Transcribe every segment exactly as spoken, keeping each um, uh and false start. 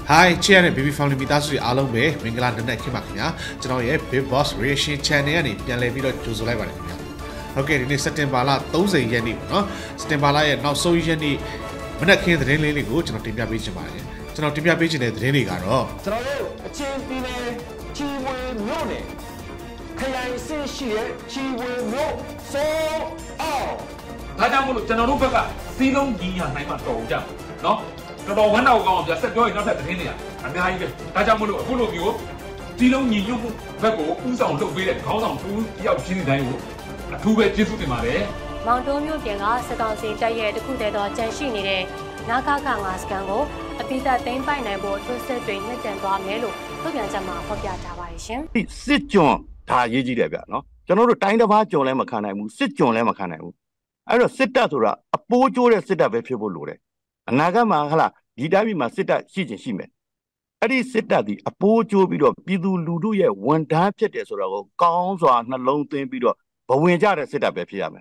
Hi ချစ်ရတဲ့ baby family မိသားစုတွေအားလုံးပဲမင်္ဂလာနံနက်ခင်းပါခင်ဗျာကျွန်တော်ရဲ့ Big Boss Reaction Channel ကနေပြန်လည်ပြီးတော့ကြိုဆိုလိုက်ပါတယ်ခင်ဗျာဟုတ်ကဲ့ဒီနေ့စက်တင်ဘာလthirtyရက်နေ့ပေါ့နော်စက်တင်ဘာလရဲ့နောက်ဆုံးရက်နေ့မနက်ခင်းသတင်းလေးလေးကိုကျွန်တော်တင်ပြပေးချင်ပါတယ်ကျွန်တော်တင်ပြပေးချင်တဲ့သတင်းတွေကတော့ကျွန်တော်တို့အချင်းပြည်နယ်ချီဝေမြို့နယ်ခရိုင်စင်းရှိတဲ့ချီဝေမြို့စိုးအောင်ဒါကြောင့်မို့လို့ကျွန်တော်တို့ဘက်ကစီးလုံးကြီးညာနိုင်မှတော်ကြနော်တော်တော်ဝမ်းတော်ကောင်းအောင်ပြဆက်ပြောရင်နောက်ထပ်သတင်းတွေအများကြီးပဲဒါကြောင့်မို့လို့အခုလိုမျိုးစီးလုံးညီညွတ်မှုဘက်ကိုဥဆောင်လုပ်ပေးတဲ့ခေါင်းဆောင်တူတယောက်ချင်းတိုင်းကိုအထူးပဲကျေးဇူးတင်ပါတယ်မောင်တိုးမြို့ပြင်ကစကောင်စီတက်ရဲ့တခုတည်းသောကြံရှိနေတဲ့နာဂခငါစကန်ကိုအပိသက်သိမ်းပိုက်နိုင်ဖို့ထွန်းစစ်တွေနှစ်တန်သွားမယ်လို့ထုတ်ပြန်ချက်မှာဖော်ပြထားပါတယ်ရှင်စစ်ကြွဒါရေးကြည့်တယ်ဗျနော်ကျွန်တော်တို့တိုင်းတစ်ပါးကြွလဲမခံနိုင်ဘူးစစ်ကြွလဲမခံနိုင်ဘူးအဲ့တော့စစ်တပ်ဆိုတာအပိုးကျိုးတဲ့စစ်တပ်ပဲဖြစ်ဖို့လိုတယ်အနာဂတ်မှာဟလာဒီတိုင်းပြည်မှာစစ်တပ်ရှိချင်းရှိမယ်အဲ့ဒီစစ်တပ်ဒီအပိုးကျိုးပြီးတော့ပြည်သူလူထုရဲ့ဝန်ထမ်းဖြစ်တယ်ဆိုတော့ကိုကောင်းစွာနှလုံးသွင်းပြီးတော့ဘဝင်ကြတဲ့စစ်တပ်ပဲဖြစ်ရမယ်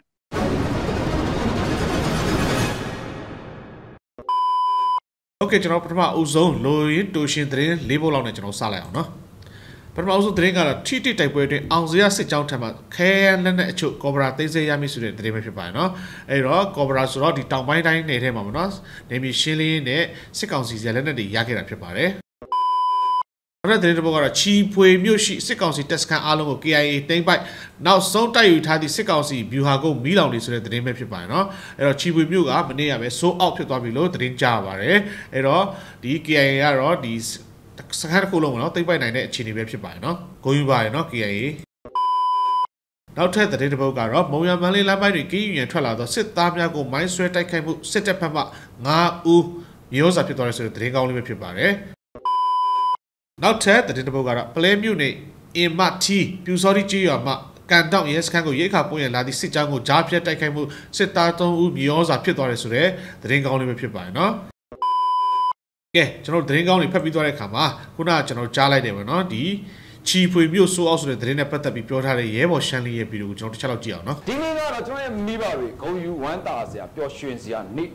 โอเคကျွန်တော်ပထမအဦးဆုံးလိုရင်းတူရှင်သတင်းလေးပုတ်လောက်နဲ့ကျွန်တော်စလိုက်အောင်နော်ပထမအဦးဆုံးသတင်းကတော့ထိတိတိုက်ပွဲအတွင်းအောင်စရစစ်ကြောင်းထံမှာခဲလက်နဲ့အချို့ကော်ဘရာသိမ်းဆည်းရမိဆိုတဲ့သတင်းပဲဖြစ်ပါတယ်နော်အဲ့တော့ကော်ဘရာဆိုတော့ဒီတောင်ပိုင်းတိုင်းနယ်ထဲမှာပေါ့နော်နေပြည်ရှင်းလင်းနဲ့စစ်ကောင်စီလက်နက်တွေရခဲ့တာဖြစ်ပါတယ်နောက်တဲ့သတင်းတစ်ပုဒ်ကတော့ချီဖွေမြို့ရှိစစ်ကောင်စီတပ်စခန်းအားလုံးကို K I A သိမ်းပိုက်နောက်ဆုံးတိုက်ယူထားသည့်စစ်ကောင်စီဗျူဟာကုန်းမီးလောင်နေဆိုတဲ့သတင်းပဲဖြစ်ပါတယ်နော်အဲ့တော့ချီဖွေမြို့ကမနေ့ကပဲဆိုးအောက်ဖြစ်သွားပြီလို့သတင်းကြားပါတယ်အဲ့တော့ဒီ K I A ကတော့ဒီစခန်းတစ်ခုလုံးကနော်သိမ်းပိုက်နိုင်တဲ့အခြေအနေပဲဖြစ်ပါတယ်နော်ဂုဏ်ယူပါတယ်နော် K I A နောက်ထပ်သတင်းတစ်ပုဒ်ကတော့မုံရမန်းလေးလမ်းပိုင်းတွေကင်းယူရန်ထွက်လာသောစစ်သားများကိုမိုင်းဆွဲတိုက်ခိုက်မှုစစ်တပ်ဘက်မှnineဦးမျိုးစာဖြစ်သွားတယ်ဆိုတဲ့သတင်းကောင်းလေးပဲဖြစ်ပါတယ်နောက်ထပ်သတင်းတစ်ပုဒ်ကတော့ပလဲမြို့နယ်အင်မတီပြူစောတိကြီးရွာမှာကန်တောက်ရဲစခန်းကိုရိတ်ခါပွင့်ရလာသည့်စစ်ကြောင်းကိုကြားဖြတ်တိုက်ခိုက်မှုစစ်သားthreeဦးမျိုးစာဖြစ်သွားတယ်ဆိုတဲ့သတင်းကောင်းလေးပဲဖြစ်ပါတယ်နော်ကဲကျွန်တော်သတင်းကောင်းတွေဖတ်ပြီးသွားတဲ့အခါမှာခုနကကျွန်တော်ကြားလိုက်တယ်ပေါ့နော်ဒီချီဖွေမြို့ဆိုးအောင်ဆိုတဲ့သတင်းနဲ့ပတ်သက်ပြီးပြောထားတဲ့ရဲဘော်ရှမ်းလေးရဲ့ဗီဒီယိုကိုကျွန်တော်တစ်ချက်လောက်ကြည့်အောင်နော်ဒီနေ့ကတော့ကျွန်တော်ရဲ့မိဘတွေဂုံယူဝမ်းသာစရာပျော်ရွှင်စရာနေ့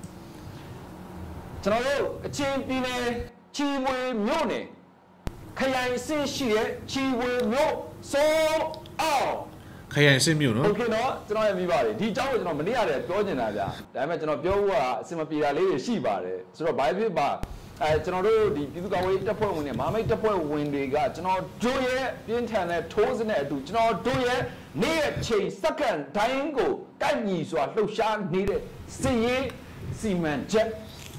ကျွန်တော်တို့အချင်းပြည်နယ်ချီဝေမြို့နယ်ခရိုင်စင်းရှိတဲ့ချီဝေမြို့စိုးအောင်ခရိုင်စင်းမြို့နော်โอเคနော်ကျွန်တော်ရဲ့မိဘတွေဒီအကြောင်းကိုကျွန်တော်မနေ့ကတည်းကပြောနေတာဗျာဒါပေမဲ့ကျွန်တော်ပြောဖို့ကအစင်မပြေတာလေးတွေရှိပါတယ်ဆိုတော့ဘာဖြစ်ပါအဲကျွန်တော်တို့ဒီပြည်သူ့ကာကွယ်ရေးတပ်ဖွဲ့ဝင်တွေမာမိတ်တပ်ဖွဲ့ဝင်တွေကကျွန်တော်တို့ရဲ့ပြင်းထန်တဲ့ထိုးစနဲ့အတူကျွန်တော်တို့ရဲ့နေ့ရက်ချိန်စက္ကန့်တိုင်းကိုကိုက်ညီစွာလှုပ်ရှားနေတဲ့စစ်ရေးစီမံချက်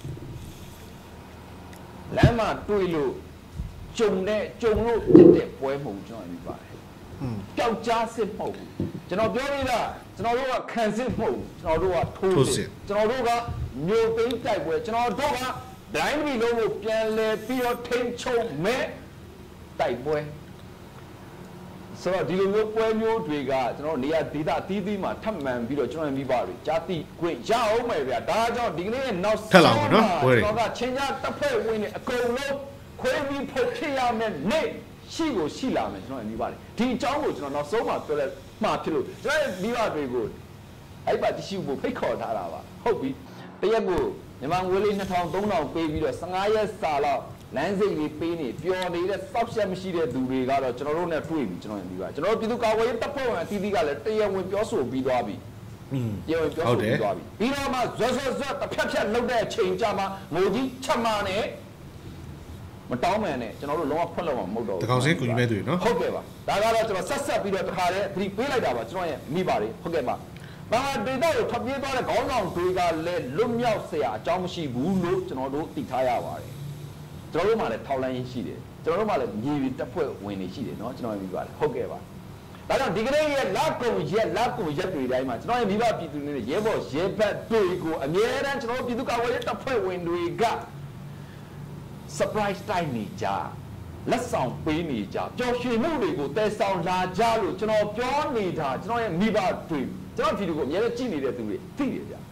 လမ်းမှာတွေ့လို့ကြုံတဲ့ကြုံလို့ပြတဲ့ပွဲမှုကျွန်တော်ပြီးပါတယ်ပျောက်ကြားစစ်မဟုတ်ဘူးကျွန်တော်ပြောနေတာကျွန်တော်တို့ကခံစစ်မဟုတ်ဘူးကျွန်တော်တို့ကထိုးစစ်ကျွန်တော်တို့ကမျိုးသိမ်းတိုက်ပွဲကျွန်တော်တို့ကဒိုင်းမီလုံးကိုပြန်လဲပြီးတော့ထိန်းချုပ်မဲ့တိုက်ပွဲဆိုတော့ဒီလိုမျိုးပွဲမျိုးတွေကကျွန်တော်နေရာဒေသအသီးသီးမှာထပ်မံပြီးတော့ကျွန်တော်မိဘတွေကြားသိခွင့်ရအောင်မယ်ဗျာဒါကြောင့်ဒီကနေ့နောက်ဆက်လာမယ်နော်ကျွန်တော်ကချင်းကြားတပ်ဖွဲ့ဝင်တွေအကုန်လုံးခွဲပြီးဖုတ်ဖြစ်ရမယ်နေ့ရှိကိုရှိလာမယ်ကျွန်တော်မိဘတွေဒီအကြောင်းကိုကျွန်တော်နောက်ဆုံးမှပြောလိုက်မှာဖြစ်လို့ကျွန်တော်မိဘတွေကိုအဲ့ပါတရှိဖို့ဖိတ်ခေါ်ထားတာပါဟုတ်ပြီတရက်ကိုမြန်မာငွေလေးtwo thousand three thousandပေးပြီးတော့fifteenရက်စာလောက်လမ်းစိတ်လေးပေးနေပျော်နေတဲ့စောက်ရှက်မရှိတဲ့သူတွေကတော့ကျွန်တော်တို့နဲ့တွေ့ပြီကျွန်တော်ပြီးပါကျွန်တော်တို့ပြည်သူ့ကာကွယ်ရေးတပ်ဖွဲ့ဝင်အသီးသီးကလည်းတရားဝင်ပြောဆိုပြီးသွားပြီอืมတရားဝင်ပြောဆိုပြီးသွားပြီပြီးတော့မှဇွတ်ဇွတ်ဇွတ်တစ်ဖြတ်ဖြတ်လုပ်တဲ့အချိန်ကြမှာငိုကြီးချက်မှနဲ့မတောင်းမှန်နဲ့ကျွန်တော်တို့လုံးဝဖွင့်လို့မဟုတ်တော့ဘူးတကောင်စင်းကူညီမဲ့သူတွေနော်ဟုတ်ကဲ့ပါဒါကတော့ကျွန်တော်ဆက်ဆက်ပြီးတော့တခါတည်းသတိပေးလိုက်တာပါကျွန်တော်ရဲ့မိပါတွေဟုတ်ကဲ့ပါဘာဒေတာကိုထပ်ပြေးသွားတဲ့ခေါင်းဆောင်တွေကလည်းလွတ်မြောက်เสียအကြောင်းမရှိဘူးလို့ကျွန်တော်တို့သိထားရပါတယ်ကျွန်တော်တို့မှလည်းထောက်လိုင်းရှိတယ်ကျွန်တော်တို့မှလည်းမြေပြင်တပ်ဖွဲ့ဝင်တွေရှိတယ်เนาะကျွန်တော်မိပါတယ်ဟုတ်ကဲ့ပါဒါကြောင့်ဒီကနေ့ရဲ့လက်ကုံရက်လက်ကုံရက်တွေတိုင်းမှာကျွန်တော်ရဲ့မိဘပြည်သူတွေနဲ့ရဲဘော်ရဲဘက်တွေကိုအမြဲတမ်းကျွန်တော်တို့ပြည်သူ့ကာကွယ်ရေးတပ်ဖွဲ့ဝင်တွေက surprise တိုင်းနေကြလက်ဆောင်ပေးနေကြပျော်ရွှင်မှုတွေကိုတည်ဆောင်လာကြလို့ကျွန်တော်ပြောနေတာကျွန်တော်ရဲ့မိဘတွေကျွန်တော်ဗီဒီယိုကိုအများကြီးကြည့်နေတဲ့သူတွေသိတယ်ဗျာ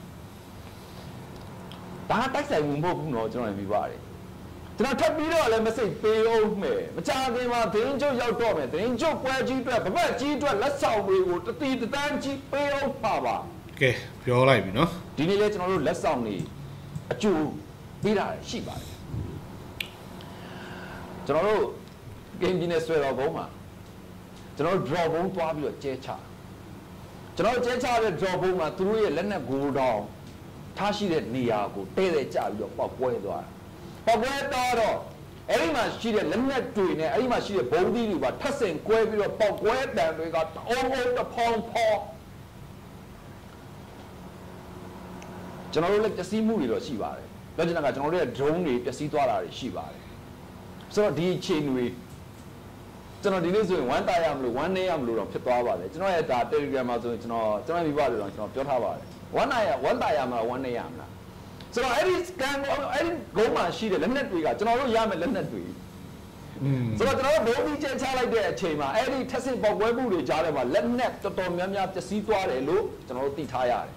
ဒါတိုက်ဆိုင်မှုမဟုတ်ဘူးเนาะကျွန်တော်မြင်ပါတယ်ကျွန်တော်ထပ်ပြီးတော့လည်းမစိတ်ပေးအောင်မယ်မကြခင်မှာဒင်းကျုပ်ရောက်တော့မယ်ဒင်းကျုပ်ပွဲကြီးအတွက်ဗပတ်ကြီးအတွက်လက်ဆောင်တွေကိုတတိတန်းကြီးပေးအောင်ပါပါကဲပြောလိုက်ပြီเนาะဒီနေ့လဲကျွန်တော်တို့လက်ဆောင်တွေအကျိုးပေးတာရှိပါတယ်ကျွန်တော်တို့ဂိမ်းကြီးနဲ့ဆွဲတော်ဘုံမှာကျွန်တော်တို့ draw ဘုံသွားပြီးတော့ကျဲချကျွန်တော်ကျဲချတဲ့ draw ဘုံမှာသူတို့ရဲ့လက်နက်ကိုတောင်ထားရှိတဲ့နေရာကိုတဲတဲကြပြီးတော့ပေါက်ကွဲသွားတာပေါက်ကွဲတော့တော့အဲ့ဒီမှာရှိတဲ့လက်နက်တွေနဲ့အဲ့ဒီမှာရှိတဲ့ဘုံသီးတွေပါထပ်ဆင်ကွဲပြီးတော့ပေါက်ကွဲတန်တွေကအုံးအုံးတဖောင်းဖောင်းကျွန်တော်တို့လည်းပျက်စီးမှုတွေတော့ရှိပါတယ်ပြောချင်တာကကျွန်တော်တို့ရဲ့ drone တွေပျက်စီးသွားတာတွေရှိပါတယ်ဆိုတော့ဒီအချိန်တွေကျွန်တော်ဒီနေ့ဆိုရင်ဝမ်းတာရမလို့ဝမ်းနေရမလို့တော့ဖြစ်သွားပါတယ်ကျွန်တော်ရဲ့ဒါ Telegram မှာဆိုရင်ကျွန်တော်ကျွန်တော်မိဘတွေတော့ကျွန်တော်ပြောထားပါတယ်ဝမ်းနာရဝမ်းတာရမှာဝမ်းနေရမလားဆိုတော့အဲ့ဒီ scan အဲ့ဒီဂုံးမှာရှိတဲ့လက်နက်တွေကကျွန်တော်တို့ရမယ်လက်နက်တွေอืมဆိုတော့ကျွန်တော်တို့ဘုံကြီးကျချလိုက်တဲ့အချိန်မှာအဲ့ဒီထက်ဆင့်ပေါက်ကွဲမှုတွေကြားထဲမှာလက်နက်တော်တော်များများပျက်စီးသွားတယ်လို့ကျွန်တော်တို့သိထားရတယ်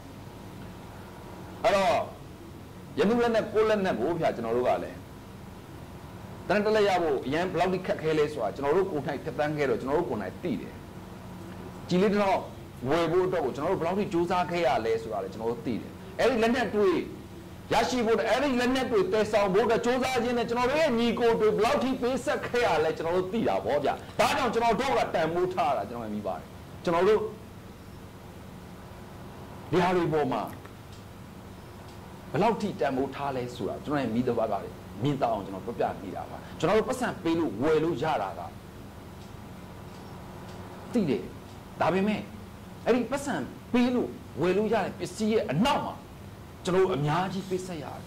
အဲ့တော့ရမှုလက်နက်ကိုလက်နက်ကိုဖျာကျွန်တော်တို့ကလည်းတန်တလက်ရဖို့အရင်ဘလောက်ထိခက်ခဲလဲဆိုတာကျွန်တော်တို့ကိုယ်၌ဖြတ်တန်းခဲ့တော့ကျွန်တော်တို့ကိုယ်၌သိတယ်ကြည်လေးတော့ဝယ်ဖို့အတွက်ကိုကျွန်တော်တို့ဘလောက်ထိစူးစမ်းခဲ့ရလဲဆိုတာလည်းကျွန်တော်တို့သိတယ်အဲ့ဒီလက်နက်တွေရရှိဖို့အဲ့ဒီလက်နက်တွေတည်ဆောင်ဖို့အတွက်စူးစမ်းခြင်းနဲ့ကျွန်တော်တို့ရဲ့ညီကိုတွေဘလောက်ထိပေးဆက်ခဲ့ရလဲကျွန်တော်တို့သိတာဗောဗျာဒါကြောင့်ကျွန်တော်တို့ကတန်မိုးထားတာကျွန်တော်မြင်ပါတယ်ကျွန်တော်တို့ဒီဟာတွေပေါ်မှာဘလောက်ထိတန်မိုးထားလဲဆိုတာကျွန်တော်ရဲ့မိသားစုကလည်းမြင်တော့အောင်ကျွန်တော်ပြပြနေတာပါကျွန်တော်တို့ပတ်စံပေးလို့ဝယ်လို့ရတာကသိတယ်ဒါပေမဲ့အဲ့ဒီပတ်စံပေးလို့ဝယ်လို့ရတဲ့ပစ္စည်းရဲ့အနောက်မှာကျွန်တော်တို့အများကြီးပေးဆက်ရတယ်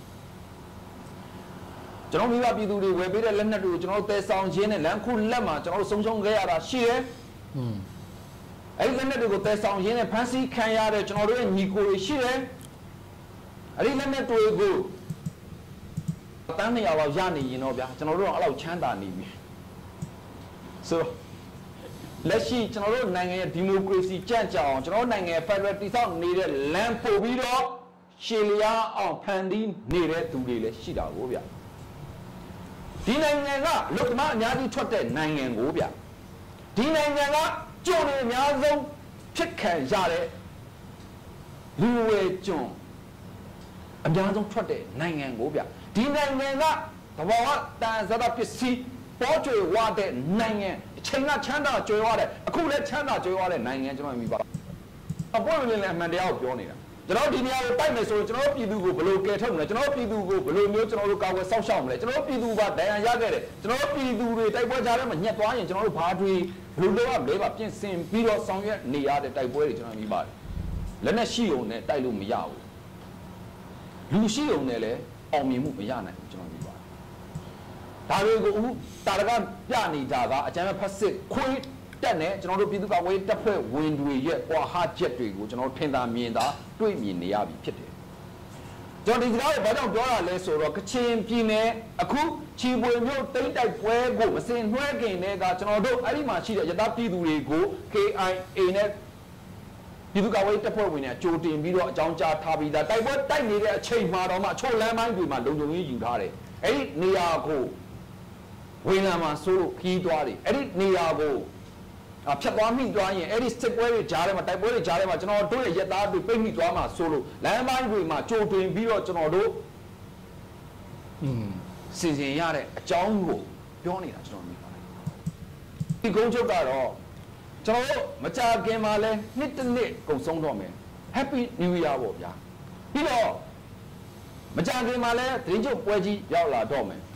ကျွန်တော်မိဘပြည်သူတွေဝယ်ပေးတဲ့လက်နက်တွေကိုကျွန်တော်တို့တဲဆောင်ခြင်းနဲ့လမ်းခုလက်မှာကျွန်တော်တို့ဆုံးရှုံးခဲ့ရတာရှိတယ်อืมအဲ့ဒီလက်နက်တွေကိုတဲဆောင်ခြင်းနဲ့ဖမ်းဆီးခံရတဲ့ကျွန်တော်တို့ရဲ့ညီကိုတွေရှိတယ်အဲ့ဒီလက်နက်တွေကိုတန်းနေရတော့ရနေရင်တော့ဗျာကျွန်တော်တို့ကအဲ့လောက်ချမ်းသာနေပြီဆိုတော့လက်ရှိကျွန်တော်တို့နိုင်ငံရဲ့ဒီမိုကရေစီကြံ့ကြာအောင်ကျွန်တော်တို့နိုင်ငံရဲ့ Federal တည်ဆောက်နေတဲ့လမ်းပို့ပြီးတော့ရှေလျားအောင်ဖန်တီးနေတဲ့သူတွေလည်းရှိတာကိုဗျာဒီနိုင်ငံကလူသမားအများကြီးထွက်တဲ့နိုင်ငံကိုဗျာဒီနိုင်ငံကကျုံတွေအများဆုံးဖြစ်ခံရတဲ့လူဝဲကျုံအများဆုံးထွက်တဲ့နိုင်ငံကိုဗျာဒီနိုင်ငံကသဘောကတန်ဇာတ်ပစ္စည်းပေါ်ကျွေဝတဲ့နိုင်ငံအချိန်ကချမ်းသာကြွယ်ဝတဲ့အခုလည်းချမ်းသာကြွယ်ဝတဲ့နိုင်ငံကျွန်တော်မြင်ပါအပေါ်လည်းလည်းအမှန်တရားကိုပြောနေတာကျွန်တော်ဒီနေရာကိုတိုက်မယ်ဆိုရင်ကျွန်တော်ပြည်သူကိုဘယ်လိုကယ်ထုတ်မလဲကျွန်တော်ပြည်သူကိုဘယ်လိုမျိုးကျွန်တော်တို့ကာကွယ်စောင့်ရှောက်မလဲကျွန်တော်ပြည်သူကဒဏ်ရာရခဲ့တယ်ကျွန်တော်ပြည်သူတွေတိုက်ပွဲကြားထဲမှာညှက်သွားရင်ကျွန်တော်တို့ဘာတွေဘယ်လိုလုပ်ရမလဲပါပြင်ဆင်ပြီးတော့ဆောင်ရွက်နေရတဲ့တိုက်ပွဲတွေကျွန်တော်မြင်ပါတယ်လက်နဲ့ရှိုံနဲ့တိုက်လို့မရဘူးလူရှိုံနဲ့လည်းအောင်မြင်မှုမရနိုင်ဘူးကျွန်တော်မြင်ပါတယ်ဒါတွေကိုအခုတာရကပြနေကြတာအကြမ်းဖက်စစ်ခွေးတက်နဲ့ကျွန်တော်တို့ပြည်သူ့ကာကွယ်ရေးတပ်ဖွဲ့ဝင်တွေရဲ့ကွာဟချက်တွေကိုကျွန်တော်ထင်သာမြင်သာတွေ့မြင်နေရပြီဖြစ်တယ်ကျွန်တော်ဒီစကားကိုဘာကြောင့်ပြောရလဲဆိုတော့ကချင်ပြည်နယ်အခုချီပွေမြို့တိတ်တိုက်ပွဲကိုမစင်နှွှဲခင်တည်းကကျွန်တော်တို့အဲ့ဒီမှာရှိတဲ့ရတပြည်သူတွေကို K I A နဲ့ပြည်သူ့ကာကွယ်ရေးတပ်ဖွဲ့ဝင်တွေကြိုတင်ပြီးတော့အကြောင်းကြားထားပြီးသားတိုက်ပွဲတိုက်နေတဲ့အချိန်မှာတော့မှချို့လမ်းပိုင်းတွေမှာလုံခြုံရေးယူထားတယ်အဲ့ဒီနေရာကိုဝင်လာမှာဆိုလို့ခီးသွားတယ်အဲ့ဒီနေရာကိုဖြတ်သွားမိသွားရင်အဲ့ဒီစစ်ပွဲတွေကြားထဲမှာတိုက်ပွဲတွေကြားထဲမှာကျွန်တော်တို့ရဲ့ရက်သားတွေပိတ်မိသွားမှာဆိုလို့လမ်းပိုင်းတွေမှာကြိုတင်ပြီးတော့ကျွန်တော်တို့อืมစီစဉ်ရတဲ့အကြောင်းကိုပြောနေတာကျွန်တော်မြင်ပါတယ်ဒီကုန်းချုပ်ကတော့ကျွန်တော်တို့မကြာခင်မှာလဲနှစ်တစ်နှစ်ကုန်ဆုံးတော့မယ် Happy New Year ပေါ့ဗျာပြီးတော့မကြာခင်မှာလဲသတင်းချုပ်ပွဲကြီးရောက်လာတော့မယ်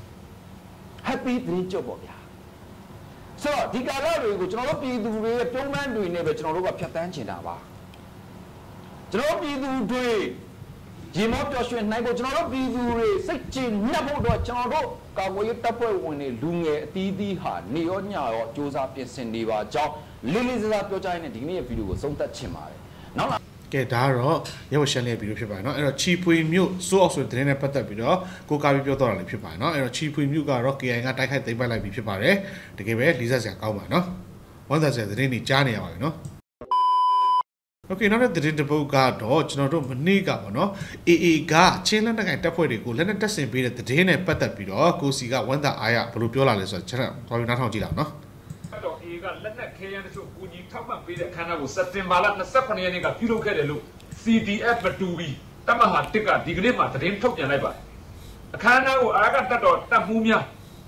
Happy သတင်းချုပ်ပေါ့ဗျာဆိုတော့ဒီကာလတွေကိုကျွန်တော်တို့ပြည်သူတွေရဲ့ပြုံးပန်းတွေနဲ့ပဲကျွန်တော်တို့ကဖြတ်တန်းချင်တာပါကျွန်တော်ပြည်သူတွေရေမောပျော်ရွှင်နိုင်ဖို့ကျွန်တော်တို့ပြည်သူတွေစိတ်ကြည်နှက်ဖို့တော့ကျွန်တော်တို့ကာကွယ်ရေးတပ်ဖွဲ့ဝင်တွေလူငယ်အသီးသီးဟာနေရောညရောစ조사ပြင်ဆင်နေပါကြောင်းလေးလေးစားစားပြောကြရတဲ့ဒီနေ့ရဲ့ဗီဒီယိုကိုဆုံးသက်ချင်ပါတယ်နောက်လာကဲဒါကတော့ရုပ်ရှင်လေးဗီဒီယိုဖြစ်ပါတယ်เนาะအဲ့တော့ချီပွေမြို့စိုးအောင်ဆိုတဲ့နဲ့ပတ်သက်ပြီးတော့ကိုကာပြီးပြောတော့တာလည်းဖြစ်ပါတယ်เนาะအဲ့တော့ချီပွေမြို့ကတော့ K I ကတိုက်ခိုက်သိမ်းပိုက်လိုက်ပြီးဖြစ်ပါတယ်တကယ်ပဲလေးစားစရာကောင်းပါเนาะဝမ်းသာစရာသတင်းတွေကြားနေရပါပြီเนาะโอเคနောက်တဲ့သတင်းတစ်ပုဒ်ကတော့ကျွန်တော်တို့မနေ့ကပေါ့နော် A A ကချင်းလက်နက်ကိုင်တပ်ဖွဲ့တွေကိုလက်နက်တပ်ဆင်ပေးတဲ့သတင်းနဲ့ပတ်သက်ပြီးတော့ကိုစီကဝမ်းသာအားရဘယ်လိုပြောလာလဲဆိုတော့ကျွန်တော်တော်တော်နားထောင်ကြည့်လာနော်တော့ A ကလက်နက်ခဲယမ်းတချို့ကူညီထောက်ပံ့ပေးတဲ့အခမ်းအနားကိုစက်တင်ဘာလ၂၇ရက်နေ့ကပြုလုပ်ခဲ့တယ်လို့ C D F မတူပြီးတပ်မဟာတစ်ကဒီကနေ့မှသတင်းထုတ်ပြန်လိုက်ပါတယ်အခမ်းအနားကိုအာကတပ်တော်တပ်မှုများ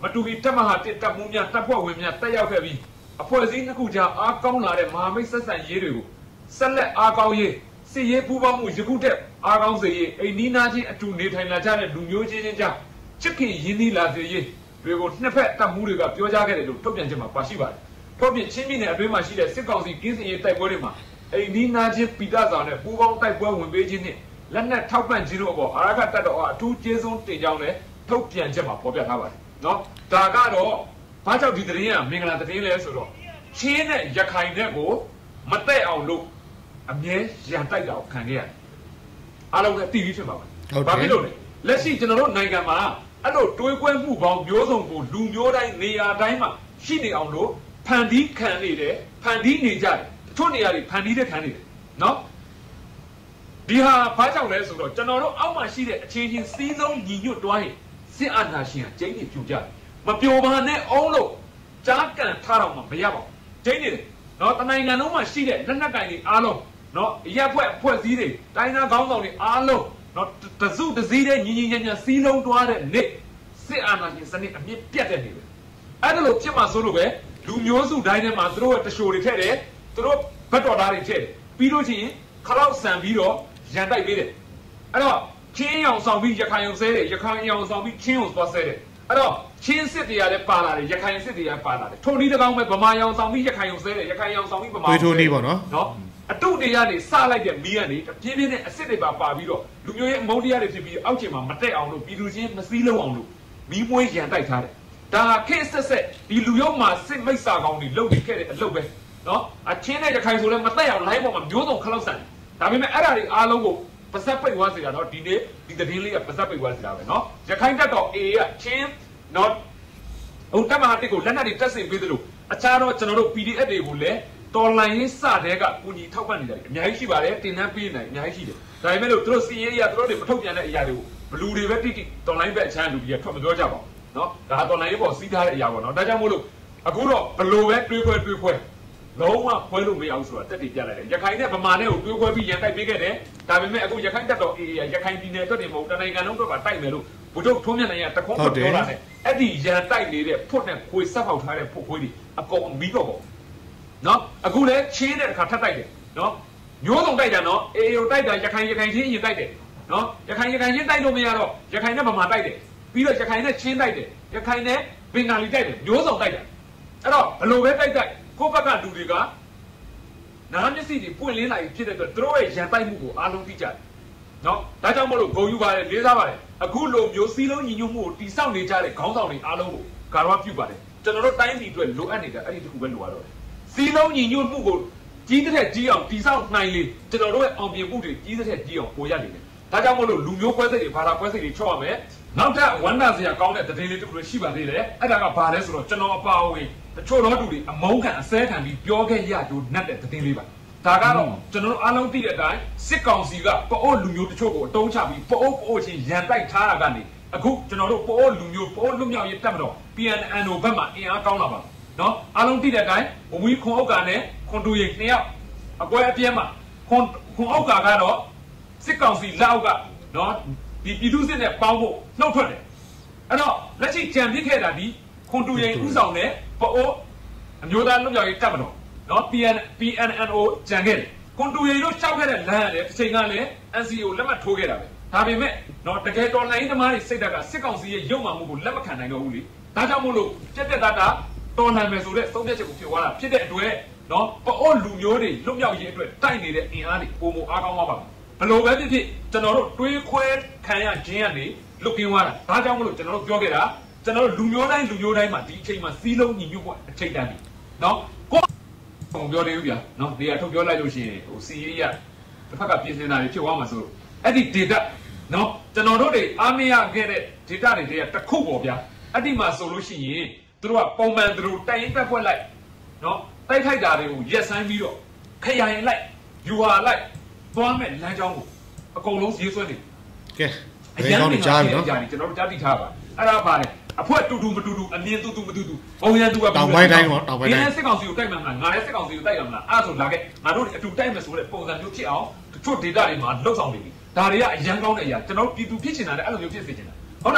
မတူပြီးတက်မဟာတက်တက်မှုများတပ်ဖွဲ့ဝင်များတက်ရောက်ခဲ့ပြီးအဖွဲ့အစည်းနှစ်ခုကြားအားကောင်းလာတဲ့မဟာမိတ်ဆက်ဆံရေးတွေကိုဆက်လက်အားကောင်းရေးစစ်ရေးပူးပေါင်းမှုယခုတက်အားကောင်းစေရေးအိန္ဒိနာချင်းအတူနေထိုင်လာကြတဲ့လူမျိုးချင်းချင်းကြားချစ်ခင်ရင်းနှီးလာစေရေးတွေကိုနှစ်ဖက်တပ်မှုတွေကပြောကြားခဲ့တယ်လို့ထုတ်ပြန်ချက်မှာပါရှိပါတယ်။ထုတ်ပြန်ချင်းပြည်နယ်အတွင်းမှာရှိတဲ့စစ်ကောင်စီကင်းစင်ရေးတိုက်ပွဲတွေမှာအိန္ဒိနာချင်းပိဋကဆောင်နဲ့ပူးပေါင်းတိုက်ပွဲဝင်ပေးခြင်းနဲ့လက်နက်ထောက်ပံ့ခြင်းတို့အပေါ်အာရခတပ်တော်အထူးကျေးဇူးတင်ကြောင်းလည်းထုတ်ပြန်ချက်မှာဖော်ပြထားပါတယ်။နော်ဒါကတော့ဘာကြောင့်ဒီသတင်းကမင်္ဂလာသတင်းလဲဆိုတော့ချင်းနဲ့ရခိုင်နဲ့ကိုမတက်အောင်လို့အမြဲရန်တိုက်တာကိုခံခဲ့ရတယ်။အားလုံးလည်းသိပြီးဖြစ်ပါပါ။ဘာဖြစ်လို့လဲလက်ရှိကျွန်တော်တို့နိုင်ငံမှာအဲ့လိုတွေးကွဲမှုပေါင်းမျိုးစုံကိုလူမျိုးတိုင်းနေရာတိုင်းမှာရှိနေအောင်လို့ဖန်တီးခံနေတယ်ဖန်တီးနေကြတယ်တချို့နေရာတွေဖန်တီးတဲ့ခံနေတယ်နော်ဒီဟာဘာကြောင့်လဲဆိုတော့ကျွန်တော်တို့အောက်မှာရှိတဲ့အခြေချင်းစီးဆုံးညီညွတ်တွားရင်စစ်အာဏာရှင်ကကျင်းနေပြူကြတယ်မပြိုပါနဲ့အောင်လို့ကြားကန်ထားတော့မှမရပါဘူးကျင်းနေတယ်နော်တနိုင်ငံလုံးမှာရှိတဲ့လက်နက်ကင်တွေအားလုံးနော်ရက်ဖွဲ့အဖွဲ့စည်းတွေတိုင်းသားခေါင်းဆောင်တွေအားလုံးနော်တစုတစည်းတဲ့ညီညီညာညာစီးလုံးတွားတဲ့နေ့စစ်အာဏာရှင်စနစ်အမြင့်ပြတ်တဲ့နေ့ပဲအဲ့ဒါလို့ဖြစ်မှာဆိုလို့ပဲလူမျိုးစုတိုင်းထဲမှာသူတို့ရဲ့တရှိုတွေထည့်တယ်သူတို့ဘတ်တော်သားတွေထည့်တယ်ပြီးလို့ရှိရင်ခလောက်ဆန်ပြီးတော့ရန်တိုက်ပေးတယ်အဲ့တော့ချင်းအောင်ဆောင်ပြီးရခိုင်အောင်ဆဲတယ်ရခိုင်အောင်ဆောင်ပြီးချင်းအောင်သွားဆဲတယ်အဲ့တော့ချင်းစစ်တွေကလည်းပါလာတယ်ရခိုင်စစ်တွေကပါလာတယ်ထုံဒီတကောင်ပဲဗမာရောင်ဆောင်ပြီးရခိုင်အောင်ဆဲတယ်ရခိုင်အောင်ဆောင်ပြီးဗမာတွေးထိုးနေပေါ့နော်နော်အတုတွေကနေစလိုက်တဲ့မီးကနေပြင်းပြင်းနဲ့အစ်စ်တွေပါပါပြီးတော့လူမျိုးရဲ့အမုန်းတရားတွေဖြစ်ပြီးအောက်ခြေမှာမတက်အောင်လို့ပြည်သူချင်းမစည်းလုံးအောင်လို့မီးမွေးရန်တိုက်ထားတယ်ဒါခေတ်ဆက်ဆက်ဒီလူရုံမှာစစ်မိတ်စာကောင်းတွေလုပ်နေခဲ့တဲ့အလုပ်ပဲနော်အချင်းနဲ့ရခိုင်ဆိုလည်းမတက်အောင်လိုင်းပေါ်မှာမျိုးစုံခလောက်ဆန်ဒါပေမဲ့အဲ့ဒါတွေအားလုံးကိုပါဇက်ပိတ်သွားစေတာနော်ဒီနေ့ဒီသတင်းလေးကပါဇက်ပိတ်သွားစေတာပဲနော်ရခိုင်တက်တော့ A ကချင်းနော်ဟိုတက်မဟာတစ်ကိုလက်နက်တွေတက်ဆင်ပေးသလိုအခြားတော့ကျွန်တော်တို့ P D F တွေကိုလည်းတော်လိုင်းရေးစတဲ့ကကူညီထောက်ပံ့နေတာအများကြီးရှိပါတယ်တင်နှန်းပေးနေအများကြီးရှိတယ်ဒါပေမဲ့လို့သူတို့စီရေးရသူတို့တွေမထုတ်ပြန်တဲ့အရာတွေကိုဘလူတွေပဲတိတိတော်လိုင်းဘက်အချမ်းလူကြီးကထွက်မပြောကြပါဘူးနော်ဒါတော်လိုင်းရေးပေါ်စီးထားတဲ့အရာပေါ့နော်ဒါကြောင့်မို့လို့အခုတော့ဘလူပဲတွေးခွဲတွေးခွဲလုံးဝခွဲလို့မရအောင်ဆိုတာတက်တည်ပြလိုက်တယ်ရခိုင်နဲ့ဗမာနဲ့ကိုတွေးခွဲပြီးရန်တိုက်ပေးခဲ့တယ်ဒါပေမဲ့အခုရခိုင်တက်တော့အေးရခိုင်ပြည်နယ်အတွက်တည်းမဟုတ်တနိုင်ငံလုံးအတွက်ပါတိုက်မယ်လို့ဘုဒ္ဓထုံးမြတ်နိုင်ရတခုံးတော့ပြောလာတယ်အဲ့ဒီရန်တိုက်နေတဲ့ဖွတ်နဲ့ခွေဆက်ပေါက်ထားတဲ့ဖွတ်ခွေးတွေအကုန်မီးတော့ပေါ့နော်အခုလဲချင်းတဲ့တစ်ခါထပ်တိုက်တယ်နော်မျိုးစုံတိုက်ကြနော်အေးရိုတိုက်တာရခိုင်ရခိုင်ချင်းရင်တိုက်တယ်နော်ရခိုင်ရခိုင်ချင်းတိုက်လို့မရတော့ရခိုင်နဲ့ဗမာတိုက်တယ်ပြီးတော့ရခိုင်နဲ့ချင်းတိုက်တယ်ရခိုင်နဲ့ဘင်္ဂါလီတိုက်တယ်မျိုးစုံတိုက်တယ်အဲ့တော့ဘလို့ပဲတိုက်တိုက်ကိုယ့်ဘက်ကလူတွေကနားမျက်စိတွေပွင့်လင်းလာပြီးဖြစ်တဲ့အတွက်သူတို့ရဲ့ရန်တိုက်မှုကိုအားလုံးသိကြတယ်နော်ဒါကြောင့်မလို့ဂုံယူပါတယ်လေးစားပါတယ်အခုလိုမျိုးစီးလုံးညီညွတ်မှုကိုတိစောက်နေကြတဲ့ခေါင်းဆောင်တွေအားလုံးကိုဂါရဝပြုပါတယ်ကျွန်တော်တို့တိုင်းပြည်အတွက်လိုအပ်နေတာအဲ့ဒီတစ်ခုပဲလိုရတော့တယ်စီးလုံးညီညွတ်မှုကိုကြီးတဲ့ကြီးအောင်တိစောက်နိုင်လေကျွန်တော်တို့ရဲ့အောင်မြင်မှုတွေကြီးတဲ့ကြီးအောင်ပိုရနေတယ်ဒါကြောင့်မလို့လူမျိုးခွဲစိတ်တွေဘာသာခွဲစိတ်တွေချော့ရမယ်နောက်ထပ်ဝမ်းသာစရာကောင်းတဲ့သတင်းလေးတစ်ခုလည်းရှိပါသေးတယ်အဲ့ဒါကဘာလဲဆိုတော့ကျွန်တော်အပါအဝင်တချို့တော့သူတွေအမုန်းခံအစဲခံပြီးပြောခဲ့ရကြိုးနှက်တဲ့သတင်းလေးပါဒါကတော့ကျွန်တော်တို့အားလုံးသိတဲ့အတိုင်းစစ်ကောင်စီကပအိုးလူမျိုးတချို့ကိုအတုံးချပြီးပအိုးပအိုးချင်းရန်တိုက်ထားတာကနေအခုကျွန်တော်တို့ပအိုးလူမျိုးပအိုးလူမျိုးရေးတက်မတော့ P N N O ဘက်မှာအင်အားကောင်းလာပါနော်အားလုံးသိတဲ့အတိုင်းဝဝီခွန်အောက်ကနဲ့ခွန်တူရိတ်နှစ်ယောက်အကွဲအပြဲမှာခွန်ခွန်အောက်ကကတော့စစ်ကောင်စီလက်အောက်ကနော်ဒီပြည်သူစစ်နဲ့ပေါင်းဖို့နှုတ်ထွက်တယ်အဲ့တော့လက်ရှိကြံပြစ်ခဲ့တာဒီခွန်တူရိတ်ဥဆောင်တဲ့ပအိုးအမျိုးသားလူမျိုးရေးတက်မတော့နော် P N P N N O ကြံခဲ့တယ်ကွန်တူရီတို့ရှောက်ခဲ့တဲ့လမ်းရတယ်တစ်ချိန်ကလည်း N C O လက်မှတ်ထိုးခဲ့တာပဲဒါပေမဲ့နော်တကယ်တော်လိုင်းသမားတွေစိတ်ဓာတ်ကစစ်ကောင်စီရဲ့ရုံမှမှုကိုလက်မခံနိုင်တော့ဘူးလေဒါကြောင့်မို့လို့ပြက်ပြက်သားသားတော်နိုင်မယ်ဆိုတဲ့သုံးဖြတ်ချက်ကိုဖြစ်သွားတာဖြစ်တဲ့အတွက်နော်ပအိုးလူမျိုးတွေလွတ်မြောက်ရေးအတွက်တိုက်နေတဲ့အင်အားတွေပုံမအားကောင်းသွားပါဘယ်လိုပဲဖြစ်ဖြစ်ကျွန်တော်တို့တွေးခွဲခံရခြင်းကနေလွတ်ကင်းသွားတာဒါကြောင့်မို့လို့ကျွန်တော်တို့ပြောခဲ့တာကျွန်တော်တို့လူမျိုးတိုင်းလူမျိုးတိုင်းမှာဒီအချိန်မှာစီးလုံးညီညွတ်ဖို့အချိန်တန်ပြီနော်ပုံပြောသေးဘူးဗျာနော်ဒီကထုတ်ပြောလိုက်လို့ရှိရင်ဟိုစီရီးရတစ်ဖက်ကပြင်ဆင်တာတွေဖြစ်သွားမှာဆိုလို့အဲ့ဒီ data နော်ကျွန်တော်တို့တွေအားမရခဲ့တဲ့ data တွေတည်းကတစ်ခုပေါ့ဗျာအဲ့ဒီမှာဆိုလို့ရှိရင်သူတို့ကပုံမှန်သူတို့တိုင်ရင်တက်ဖွဲ့လိုက်နော်တိုက်ခိုက်တာတွေကိုရက်ဆိုင်ပြီးတော့ခရိုင်လိုက်ယူဟာလိုက်သွားမဲ့လမ်းကြောင်းကိုအကုန်လုံးရေးဆွဲနေကဲအရင်ကောင်းကြားပြီနော်ကျွန်တော်တို့ကြားသိထားပါအဲ့ဒါပါလေအဖွဲတူတူမတူတူအမြင်တူတူမတူတူဘုံရန်တူကတောင်ပိုင်းတိုင်းပေါ့တောင်ပိုင်းတိုင်းဒီစစ်ကောင်စီကိုတိုက်မှမလားငါလည်းစစ်ကောင်စီကိုတိုက်ရမလားအဲ့ဆိုလာခဲ့ငါတို့အတူတိုက်မယ်ဆိုတဲ့ပုံစံမျိုးဖြစ်အောင်တချို့ data တွေမှာလှုပ်ဆောင်နေပြီဒါတွေကအရန်ကောင်းတဲ့အရာကျွန်တော်ပြည်သူဖြစ်ချင်တာလည်းအဲ့လိုမျိုးဖြစ်စေချင်တာဟုတ်တယ်မလား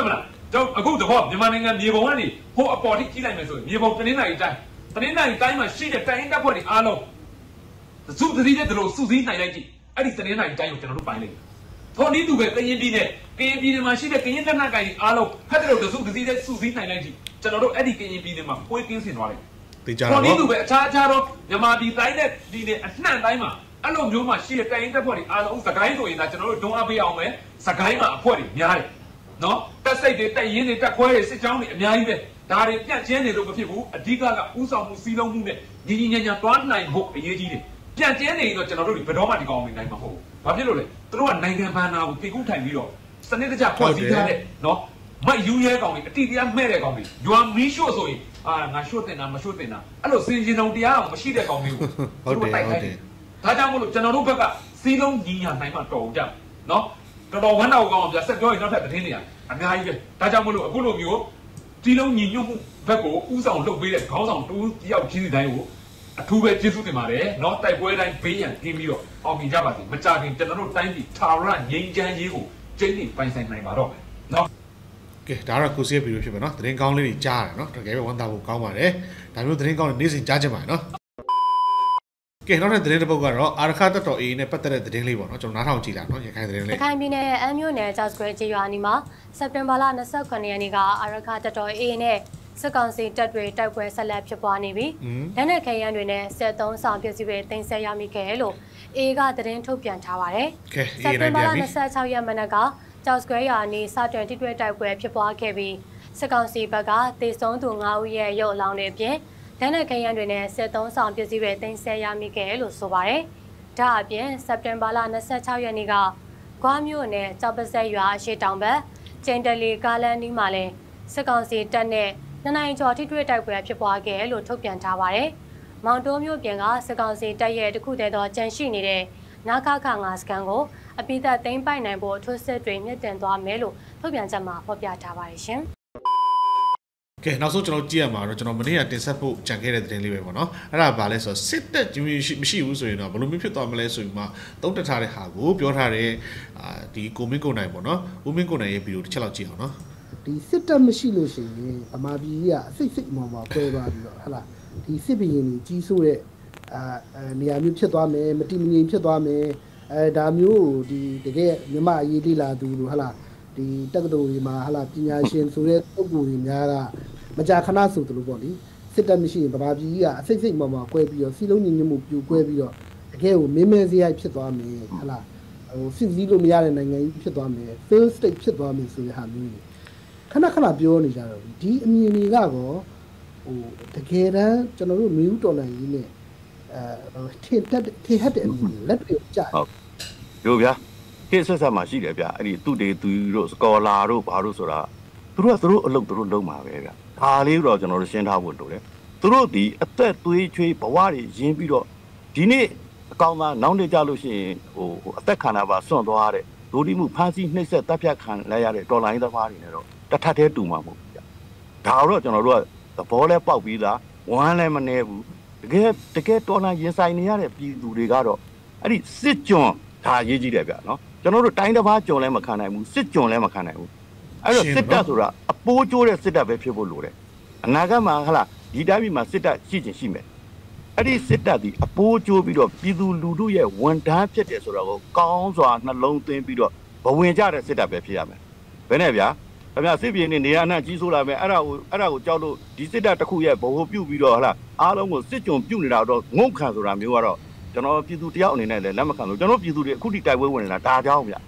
ကျွန်တော်အခုတော့မြန်မာနိုင်ငံမြေပုံကနေဟိုအပေါ်ထိကြီးလိုက်မယ်ဆိုရင်မြေပုံတင်းနိုင်တိုင်းတင်းနိုင်တိုင်းမှာရှိတဲ့တိုင်းတပ်ဖွဲ့တွေအားလုံးစုစည်းတဲ့တို့စုစည်းနိုင်လိုက်ကြည့်အဲ့ဒီတင်းနိုင်တိုင်းကိုကျွန်တော်တို့ပိုင်းလိုက်ထိုနည်းသူပဲကရင်ပြည်နဲ့ကရင်ပြည်မှာရှိတဲ့ကရင်လက်နက်ကိုင်အားလုံးဖက်တဲ့တို့စုစည်းတဲ့စုစည်းနိုင်လိုက်ကြည့်ကျွန်တော်တို့အဲ့ဒီကရင်ပြည်မှာကိုယ်ကင်းစင်သွားလိုက်တေချာတော့ထိုနည်းသူပဲအခြားအခြားတော့မြန်မာပြည်တိုင်းနဲ့ဒီနဲ့အနှံ့တိုင်းမှာအဲ့လိုမျိုးမှာရှိတဲ့တိုင်းတပ်ဖွဲ့တွေအားလုံးစကိုင်းဆိုရင်ဒါကျွန်တော်တို့ဒုံးအပေးအောင်မယ်စကိုင်းမှာအဖွဲ့တွေများတယ်နော်တက်စိတ်တွေတက်ရင်းတွေတက်ခွဲတွေစစ်ကြောင်းတွေအများကြီးပဲဒါတွေပြန့်ကျဲနေလို့မဖြစ်ဘူးအဓိကကဥဆောင်မှုစီးလုံးမှုနဲ့ညီညီညာညာတွားနိုင်ဖို့အရေးကြီးတယ်ပြန့်ကျဲနေတော့ကျွန်တော်တို့ဘယ်တော့မှဒီကောင်မနိုင်မှာမဟုတ်ဘူးဘာဖြစ်လို့လဲသူတို့ကနိုင်ငံဘဏ္ဍာကိုတည်ကူးထိုင်ပြီးတော့စနစ်တကျဖွဲ့စည်းထားတဲ့နော်မိုက်ယူရဲကောင်တွေအတိတရားမဲ့တဲ့ကောင်တွေယွမ်မီရှို့ဆိုရင်အာငါရှို့တင်တာမရှို့တင်တာအဲ့လိုစင်ရင်တော်တရားအောင်မရှိတဲ့ကောင်တွေကိုဟုတ်တယ်ဟုတ်တယ်ဒါကြောင့်မို့လို့ကျွန်တော်တို့ဘက်ကစီးလုံးညီညာနိုင်မှတော်ကြနော်တော်တော်ဝမ်းတော်ကောင်းအောင်ပြဆက်ပြောရင်နောက်ထပ်သတင်းတွေအများကြီးပဲဒါကြောင့်မို့လို့အခုလိုမျိုးစီးလုံးညီညွတ်မှုဘက်ကိုဥဆောင်လုပ်ပေးတဲ့ခေါင်းဆောင်တူတယောက်ချင်းစီတိုင်းကိုအထူးပဲကျေးဇူးတင်ပါတယ်เนาะတိုက်ပွဲတိုင်းဘေးရန်ကင်းပြီးတော့အောင်မြင်ကြပါစေမကြခင်ကျွန်တော်တို့တိုင်းပြည်ထာဝရငြိမ်းချမ်းရေးကိုကျင်းနေပိုင်ဆိုင်နိုင်ပါတော့เนาะကဲဒါတော့ကိုစီးဗီဒီယိုဖြစ်ပါเนาะသတင်းကောင်းလေးတွေကြားရတယ်เนาะတကယ်ပဲဝမ်းသာဖို့ကောင်းပါတယ်ဒါမျိုးသတင်းကောင်းတွေနေ့စဉ်ကြားချင်ပါတယ်เนาะကဲနောက်တဲ့သတင်းတစ်ပုဒ်ကတော့အာရခတတော် A နဲ့ပတ်သက်တဲ့သတင်းလေးပေါ့เนาะကျွန်တော်နားထောင်ကြည့်လာเนาะရခိုင်သတင်းလေးရခိုင်ပြည်နယ်အမ်းမြို့နယ်ကျောက်စကွဲကျေးရွာနီမှာစက်တင်ဘာလ၂၇ရက်နေ့ကအာရခတတော် A နဲ့စစ်ကောင်စီတပ်တွေတိုက်ပွဲဆက်လက်ဖြစ်ပွားနေပြီးလက်နက်ခဲယမ်းတွေနဲ့စစ်သုံးဆောင်ပစ္စည်းတွေတင်ဆက်ရမိခဲ့လို့ A ကသတင်းထုတ်ပြန်ထားပါတယ်။စက်တင်ဘာလ၂၆ရက်မနက်ကကျောက်စကွဲရွာနီစတင်တိတွဲတိုက်ပွဲဖြစ်ပွားခဲ့ပြီးစစ်ကောင်စီဘက်ကတေဆုံးသူ၅ဦးရဲ့ရုပ်အလောင်းတွေအပြင်လက်နက်ခဲယမ်းတွေနဲ့စစ်သုံးဆောင်ပစ္စည်းတွေတင်ဆက်ရမိခဲ့လို့ဆိုပါတယ်။ဒါအပြင်စက်တင်ဘာလ၂၆ရက်နေ့ကဂွားမြို့နယ်ကျောက်ပစက်ရွာအရှိတောင်ဘက်ကျင်းတလီကားလန်ဒီမှာလည်းစစ်ကောင်စီတပ်နဲ့နှစ်နိုင်ကျော်ထိတွေ့တိုက်ပွဲဖြစ်ပွားခဲ့လို့ထုတ်ပြန်ထားပါတယ်။မောင်တိုးမြို့ပြင်ကစစ်ကောင်စီတပ်ရဲ့တခုတည်းသောကြန့်ရှိနေတဲ့နာခခငါစကန်ကိုအပိသက်သိမ်းပိုက်နိုင်ဖို့ထွတ်ဆက်တွေမြင့်တင်သွားမယ်လို့ထုတ်ပြန်ချက်မှာဖော်ပြထားပါတယ်ရှင်။ကဲနောက်ဆုံးကျွန်တော်ကြည့်ရမှာတော့ကျွန်တော်မနေ့ကတင်ဆက်ဖို့ကြံခဲ့တဲ့သတင်းလေးပဲပေါ့နော်။အဲ့ဒါဘာလဲဆိုတော့စစ်တပ်မရှိဘူးဆိုရင်တော့ဘယ်လိုမျိုးဖြစ်သွားမလဲဆိုပြီးမှတုံးတက်ထားတဲ့ဟာကိုပြောထားတဲ့အာဒီကိုမင်းကိုနိုင်ပေါ့နော်။ဦးမင်းကိုနိုင်ရဲ့ဗီဒီယိုတစ်ချက်လောက်ကြည့်အောင်နော်။ဒီစစ်တပ်မရှိလို့ရှိရင်အမာပြည်ကြီးကအစိတ်စိတ်မော်မော်ပွဲသွားပြီးတော့ဟလာဒီစစ်ဘီရင်ကြီးဆိုးတဲ့အာနေရာမျိုးဖြစ်သွားမယ်မတိမငြိမ်ဖြစ်သွားမယ်အဲဒါမျိုးဒီတကယ်မြမအရေးလေးလာသူလို့ဟလာဒီတက္ကသိုလ်တွေမှာဟလာပညာရှင်ဆိုတဲ့ပုဂ္ဂိုလ်တွေများကမကြာခဏဆိုသလိုပေါ့လေစစ်တပ်မရှိရင်ဗမာပြည်ကြီးကအစိတ်စိတ်မော်မော်ကွဲပြီးတော့စီလုံးညီညွတ်မှုပြိုကွဲပြီးတော့တကယ်ကိုမင်းမဲစရိုက်ဖြစ်သွားမယ်ဟလာဟိုစစ်စည်းလို့မရတဲ့နိုင်ငံကြီးဖြစ်သွားမယ် fail state ဖြစ်သွားမယ်ဆိုတဲ့ဟာမျိုးတွေခဏခဏပြောနေကြတော့ဒီအမြင်တွေကတော့ဟိုတကယ်တမ်းကျွန်တော်တို့မျိုးတော်လိုင်းကြီးနဲ့အဲထင်တက်ထင်ဟတ်တဲ့အမြင်လက်တွေကြာဟုတ်ပြောဗျာခေတ်ဆက်ဆက်မှာရှိတယ်ဗျာအဲ့ဒီသူတေသူတို့စကောလာတို့ဘာတို့ဆိုတာသူတို့ကသူတို့အလုပ်သူတို့လုပ်မှာပဲဗျာဒါလေးတော့ကျွန်တော်တို့ရှင်းထားဖို့လိုတယ်သူတို့ဒီအသက်သွေးချွေးဘဝတွေရင်းပြီးတော့ဒီနေ့အကောင်သားနောက်နေကြလို့ရှိရင်ဟိုအသက်ခန္ဓာပါစွန့်သွားတဲ့ဒိုဒီမှုဖမ်းဆီးနှိပ်စက်တပ်ဖြတ်ခံလိုက်ရတဲ့တော်လိုင်းသမားတွေနဲ့တော့တထက်သေးတူမှာမဟုတ်ဘူးဗျာဒါတော့ကျွန်တော်တို့ကသဘောလဲပေါက်ပြီးသားဝမ်းလဲမနေဘူးတကယ်တကယ်တော်လိုင်းရင်ဆိုင်နေရတဲ့ပြည်သူတွေကတော့အဲ့ဒီစစ်ကြွန်ဒါရေးကြည့်တယ်ဗျာနော်ကျွန်တော်တို့တိုင်းတစ်ပါးကြုံလဲမခံနိုင်ဘူးစစ်ကြုံလဲမခံနိုင်ဘူးအဲ့တော့စစ်တပ်ဆိုတာအပိုးကျိုးတဲ့စစ်တပ်ပဲဖြစ်ဖို့လိုတယ်အနာဂတ်မှာဟလာဒီတိုင်းပြည်မှာစစ်တပ်ရှိချင်ရှိမယ်အဲ့ဒီစစ်တပ်ဒီအပိုးကျိုးပြီးတော့ပြည်သူလူထုရဲ့ဝန်ထမ်းဖြစ်တယ်ဆိုတော့ကောင်းစွာနှလုံးသွင်းပြီးတော့ဘဝင်ကြတဲ့စစ်တပ်ပဲဖြစ်ရမယ်ဘယ်နဲ့ဗျာခင်ဗျာစစ်ပြေနေနေရနှံ့ကြီးဆိုးလာမယ်အဲ့ဒါကိုအဲ့ဒါကိုကြောက်လို့ဒီစစ်တပ်တစ်ခုရဲ့ဘဝပြုတ်ပြီးတော့ဟလာအားလုံးကိုစစ်ကြုံပြုတ်နေတာတော့ငုံခံဆိုတာမျိုးကတော့ကျွန်တော်ပြည်သူတယောက်အနေနဲ့လည်းလက်မခံလို့ကျွန်တော်ပြည်သူတွေအခုထိတိုက်ပွဲဝင်နေတာဒါကြောင့်ဗျ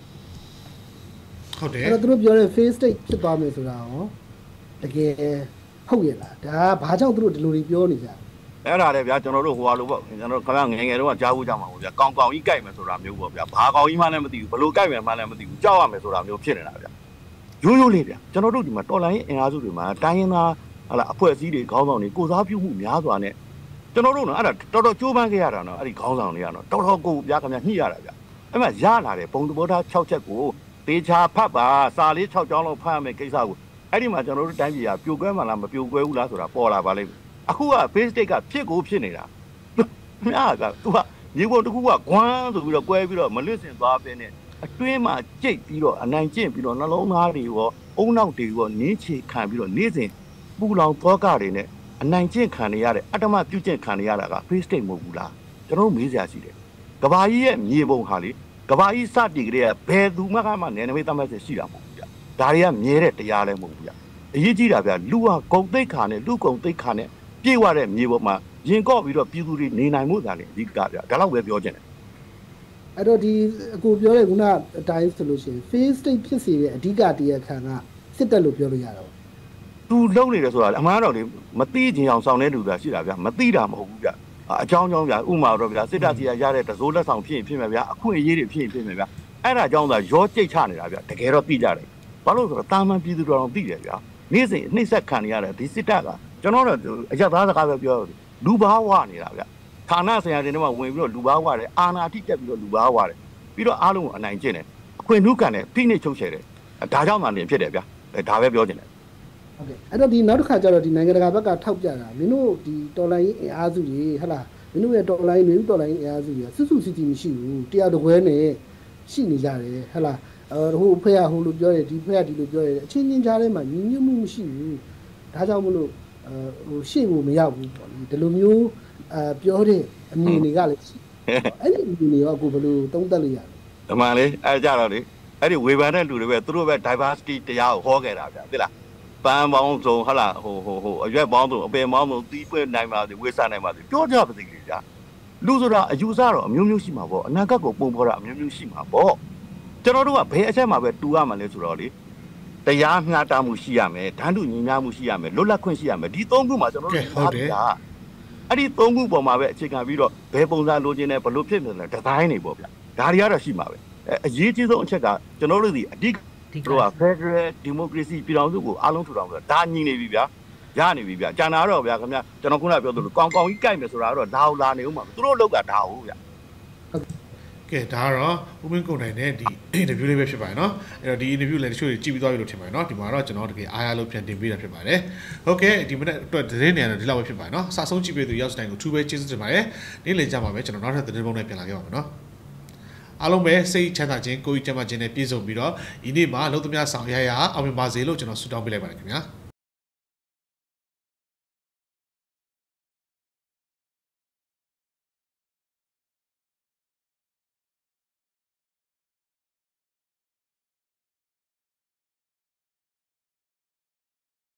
ဟုတ်တယ်အဲ့တော့သူတို့ပြောတဲ့ face state ဖြစ်သွားမယ်ဆိုတာရောတကယ်ဟုတ်ရဲ့လားဒါဘာကြောင့်သူတို့ဒီလိုတွေပြောနေကြအဲ့ဒါလေဗျာကျွန်တော်တို့ဟိုဟာလိုပေါ့ကျွန်တော်ခင်ဗျာငယ်ငယ်တုန်းကကြားဖို့ကြမှာပေါ့ဗျာကောင်းကောင်းကြီးကြိုက်မယ်ဆိုတာမျိုးပေါ့ဗျာဘာကောင်းကြီးမှလည်းမသိဘူးဘလို့ကြိုက်မယ်မှလည်းမသိဘူးကြောက်ရမယ်ဆိုတာမျိုးဖြစ်နေတာဗျာရိုးရိုးလေးဗျာကျွန်တော်တို့ဒီမှာတော်လိုင်းရင်အင်အားစုတွေမှာတိုင်းရင်းသားဟာလာအဖွဲ့အစည်းတွေခေါင်းဆောင်တွေကိုစားပြုမှုများစွာနဲ့ကျွန်တော်တို့နော်အဲ့ဒါတော်တော်ကြိုးပမ်းခဲ့ရတာနော်အဲ့ဒီခေါင်းဆောင်တွေကတော့တော်တော်ကိုဗျာခင်ဗျာညှိရတာဗျာအဲ့မှာရလာတယ်ပုံသဘောထား၆ချက်ကိုတေချာဖတ်ပါစာလေး၆ကြောင်းလောက်ဖတ်ရမယ်ကိစ္စကိုအဲ့ဒီမှာကျွန်တော်တို့တိုင်းပြည်ကပြိုကွဲမှလားမပြိုကွဲဘူးလားဆိုတာပေါ်လာပါလိမ့်မယ်အခုက base state ကဖြစ်ကိုဖြစ်နေတာမြားကသူကမြေပုံတစ်ခုကဂွမ်းဆိုပြီးတော့ကွဲပြီးတော့မလွတ်စင်သွားပဲနဲ့အတွင်းမှာကြိတ်ပြီးတော့အနိုင်ကျင့်ပြီးတော့နှလုံးသားတွေရောဘအုံနောက်တွေကိုနင်းချခံပြီးတော့နေ့စဉ်ပူလောင်သောကတွေနဲ့အနိုင်ကျင့်ခံနေရတဲ့အတ္တမပြုကျင့်ခံနေရတာက free state မဟုတ်ဘူးလားကျွန်တော်မေးစရာရှိတယ်ကဘာကြီးရဲ့မြေပုံဟာလေကဘာကြီးစတည်ကြတဲ့ဘယ်သူမှကမှနယ်နိမိတ်သတ်မှတ်ချက်ရှိတာမဟုတ်ဘူးဗျဒါတွေကမြဲတဲ့တရားလည်းမဟုတ်ဘူးဗျအရေးကြီးတာဗျလူဟာဂုံသိက္ခာနဲ့လူဂုံသိက္ခာနဲ့ပြေဝတဲ့မြေပေါ်မှာရင်ကော့ပြီးတော့ပြည်သူတွေနေနိုင်မှုသာလေအဓိကဗျဒါတော့ပဲပြောချင်တယ်အဲ့တော့ဒီအခုပြောတဲ့ခုနအတိုင်းဆိုလို့ရှိရင် face state ဖြစ်စေတဲ့အဓိကတရားခံကစစ်တပ်လို့ပြောလို့ရတော့သူလုံးနေတယ်ဆိုတာအမှန်တော့လေမသိချင်အောင်ဆောင်တဲ့လူတာရှိတာဗျမသိတာမဟုတ်ဘူးဗျအကြောင်းကြောင်းဗျဥမာတော့ဗျစစ်တပ်စီရရတဲ့တစိုးလက်ဆောင်ဖြစ်ရင်ဖြစ်မယ်ဗျအခွင့်အရေးတွေဖြစ်ရင်ဖြစ်မယ်ဗျအဲ့ဒါကြောင့်သာရောကြိတ်ချနေတာဗျတကယ်တော့သိကြတယ်ဘာလို့ဆိုတော့တာမန်ပြည်သူတော်တော်သိတယ်ဗျနေ့စဉ်နှိမ့်ဆက်ခံနေရတဲ့ဒီစစ်တပ်ကကျွန်တော်တို့အရသားစကားပဲပြောလူဘာဝနေတာဗျဌာနဆိုင်ရာတွေထဲမှာဝင်ပြီးတော့လူဘာဝတယ်အာဏာတိတက်ပြီးတော့လူဘာဝတယ်ပြီးတော့အားလုံးကိုအနိုင်ကျင့်တယ်အခွင့်အရေးကန်တယ်ဖိနှိပ်ချုပ်ချယ်တယ်ဒါကြောင့်မှနေဖြစ်တယ်ဗျဒါပဲပြောချင်တယ်ဟုတ်ကဲ့အဲ့တော့ဒီနောက်တစ်ခါကျတော့ဒီနိုင်ငံတကာဘက်ကထောက်ပြတာမင်းတို့ဒီတော်လိုင်းအင်အားစုတွေဟဟလားမင်းတို့ရဲ့တော်လိုင်းမျိုးတော်လိုင်းအင်အားစုတွေကစွတ်စွတ်စီစီမရှိဘူးတရားတော်ခွဲနဲ့ရှိနေကြတယ်ဟဟလားအဲဟိုဖက်ရဟိုလိုပြောတယ်ဒီဖက်ရဒီလိုပြောတယ်အချင်းချင်းကြားထဲမှာညီညွတ်မှုမရှိဘူးဒါကြောင့်မလို့အဲဟိုရှေ့ကိုမရောက်ဘူးပေါ့ဒီလိုမျိုးအဲပြောတဲ့အမြင်တွေကလည်းအဲ့ဒီအမြင်တွေရောအခုဘယ်လိုသုံးသပ်လို့ရလဲဒီမှာလေအဲကြတော့လေအဲ့ဒီဝေဖန်တဲ့လူတွေပဲသူတို့ပဲ diversity တရားကိုဟောခဲ့တာဗျသိလားပန်းပေါင်းစုံဟလာဟိုဟိုဟိုအရွက်ပေါင်းစုံအပင်ပေါင်းစုံတီးပွင့်နိုင်ပါစေဝေးစားနိုင်ပါစေပြောကြပါစေလေဗျာလူဆိုတာအယူဆတော့အမျိုးမျိုးရှိမှာပေါ့အနာဂတ်ကိုပုံဖော်တာအမျိုးမျိုးရှိမှာပေါ့ကျွန်တော်တို့ကဘယ်အချက်မှာပဲတူရမှာလဲဆိုတော့လေတရားမျှတမှုရှိရမယ်ဓာတ်တူညီမျှမှုရှိရမယ်လွတ်လပ်ခွင့်ရှိရမယ်ဒီသုံးခုမှာကျွန်တော်တို့ဟုတ်တယ်အဲ့ဒီသုံးခုပေါ်မှာပဲအခြေခံပြီးတော့ဘယ်ပုံစံလိုချင်တယ်ဘယ်လိုဖြစ်နေလဲဒီဇိုင်းတွေပေါ့ဗျာဒါတွေကတော့ရှိမှာပဲအရေးကြီးဆုံးအချက်ကကျွန်တော်တို့ဒီအဓိကတို့က Federal Democracy ပြည်တော်စုကိုအားလုံးထူထောင်ဆိုတာဒါညီနေပြီဗျာရနေပြီဗျာကျန်တာတော့ဗျာခင်ဗျာကျွန်တော်ခုနပြောသလိုကောင်းကောင်းကြီးကြိုက်မယ်ဆိုတာတော့ဒါဟုတ်လာနေဦးမှာသူတို့လောက်ကဒါဟုတ်ဗျာကဲဒါကတော့ဦးမင်းကုန်နိုင်တဲ့ဒီ interview လေးပဲဖြစ်ပါတယ်เนาะအဲ့တော့ဒီ interview လည်းတချို့ကြည့်ပြီးသွားပြီလို့ထင်ပါတယ်เนาะဒီမှာတော့ကျွန်တော်တကယ်အားရလို့ပြန်တင်ပေးတာဖြစ်ပါတယ်ဟုတ်ကဲ့ဒီမနေ့အတွက်သတင်းနေရတယ်ဒီလောက်ပဲဖြစ်ပါတယ်เนาะစာဆုံးကြည့်ပေးသူရောက်စတိုင်းကိုထူးပဲကျေးဇူးတင်ပါတယ်နေ့လည်ကြမှာပဲကျွန်တော်နောက်ထပ်သတင်းပုံနဲ့ပြန်လာခဲ့ပါမယ်เนาะအားလုံးပဲစိတ်ချမ်းသာခြင်းကိုယ်ကြီးကျန်းမာခြင်းနဲ့ပြည့်စုံပြီးတော့ဒီနေ့မှာလုံးသမျှဆောင်ရရအောင်မြင်ပါစေလို့ကျွန်တော်ဆုတောင်းပေးလိုက်ပါတယ်ခင်ဗျာ